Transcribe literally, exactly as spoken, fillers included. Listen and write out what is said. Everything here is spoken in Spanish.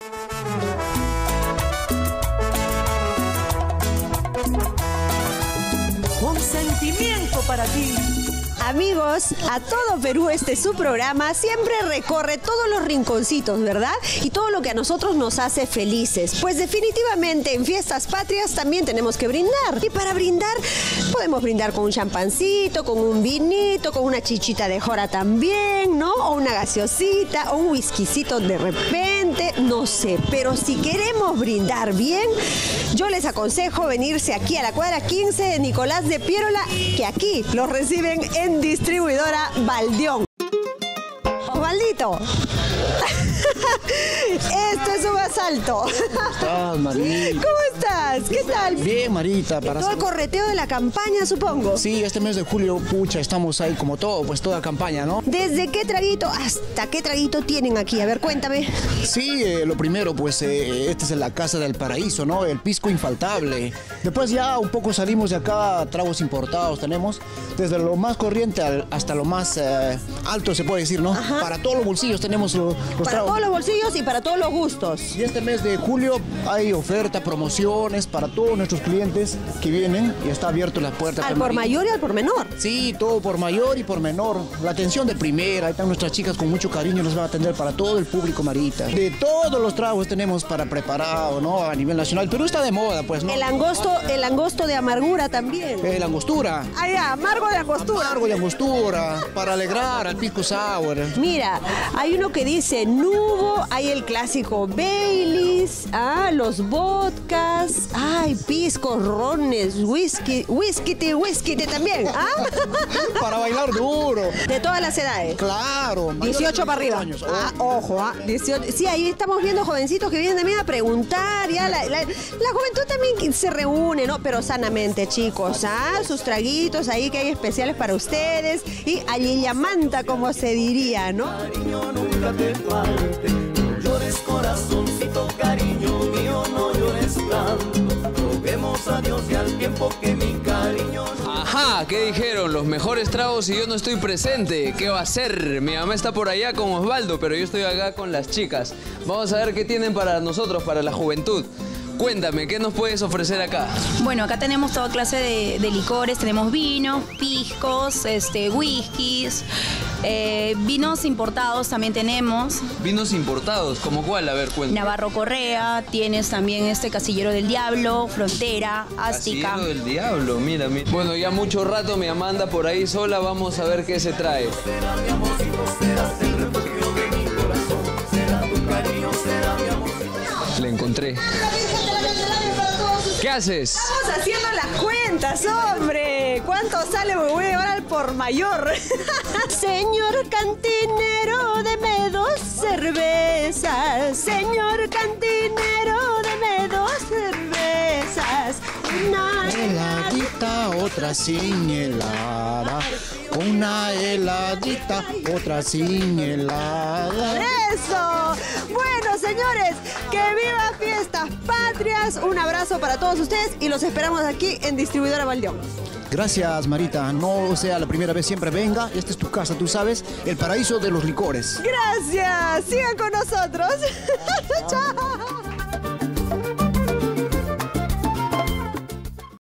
Un sentimiento para ti. Amigos, a todo Perú este es su programa, siempre recorre todos los rinconcitos, ¿verdad? Y todo lo que a nosotros nos hace felices. Pues definitivamente en Fiestas Patrias también tenemos que brindar. Y para brindar, podemos brindar con un champancito, con un vinito, con una chichita de jora también, ¿no? O una gaseosita, o un whiskycito de repente, no sé. Pero si queremos brindar bien, yo les aconsejo venirse aquí a la cuadra quince de Nicolás de Piérola, que aquí los reciben en Distribuidora Baldión. Osvaldito. Esto es un asalto. ¿Cómo estás, Marita? ¿Cómo estás? ¿Qué tal? Bien, Marita. Para todo el correteo de la campaña, supongo. Sí, este mes de julio, pucha, estamos ahí como todo, pues toda campaña, ¿no? ¿Desde qué traguito hasta qué traguito tienen aquí? A ver, cuéntame. Sí, eh, lo primero, pues, eh, esta es la Casa del Paraíso, ¿no? El pisco infaltable. Después ya un poco salimos de acá, tragos importados tenemos, desde lo más corriente al, hasta lo más eh, alto, se puede decir, ¿no? Ajá. Para todos los bolsillos tenemos lo, los Para tragos. todos los bolsillos y para todos los gustos. Y este mes de julio hay ofertas, promociones para todos nuestros clientes que vienen y está abierto la puerta. Al por mayor y al por menor. Sí, todo por mayor y por menor. La atención de primera, ahí están nuestras chicas con mucho cariño, nos van a atender para todo el público, Marita. De todos los tragos tenemos para preparado, ¿no? A nivel nacional. Perú está de moda, pues, ¿no? El angosto, el angosto de amargura también. Eh, la angostura. Ah, ya, amargo de angostura. Amargo de angostura, para alegrar al pisco sour. Mira, hay uno que dice nubo, hay el clásico Baileys, ah, los vodkas, ay, piscos, rones, whisky, whisky, whisky también, ¿ah? Para bailar duro. De todas las edades. Claro. dieciocho para arriba. Años. Ah, ojo, ah, dieciocho. Sí, ahí estamos viendo jovencitos que vienen también a preguntar, ya, la, la, la juventud también se reúne, ¿no? Pero sanamente, chicos, ¿ah? Sus traguitos ahí que hay especiales para ustedes y a manta, como se diría, ¿no? Cariño, nunca te falte. No llores, corazoncito, cariño mío, no llores tanto. Roguemos a Dios y al tiempo que mi cariño no... Ajá, ¿qué dijeron? Los mejores tragos y yo no estoy presente. ¿Qué va a hacer? Mi mamá está por allá con Osvaldo, pero yo estoy acá con las chicas. Vamos a ver qué tienen para nosotros, para la juventud. Cuéntame, ¿qué nos puedes ofrecer acá? Bueno, acá tenemos toda clase de, de licores, tenemos vinos, piscos, este, whiskies, eh, vinos importados también tenemos. Vinos importados, ¿como cuál? A ver, cuéntame. Navarro Correa, tienes también este Casillero del Diablo, Frontera, Ástica. Casillero del Diablo, mira, mira. Bueno, ya mucho rato mi mamá anda por ahí sola, vamos a ver qué se trae. Será mi amorcito, serás el refugio de mi corazón. Será tu cariño, será mi amorcito. La encontré. ¿Qué haces? Estamos haciendo las cuentas, hombre. ¿Cuánto sale? Me voy a llevar al por mayor. Señor cantinero, deme dos cervezas. Señor cantinero, deme dos cervezas. Una Heladita, otra sin helada. Una heladita, otra sin helada. ¡Eso! Bueno, señores, que viva Fiestas Patrias. Un abrazo para todos ustedes y los esperamos aquí en Distribuidora Baldión. Gracias, Marita. No sea la primera vez, siempre venga. Esta es tu casa, tú sabes, el paraíso de los licores. Gracias. Sigan con nosotros. Chao.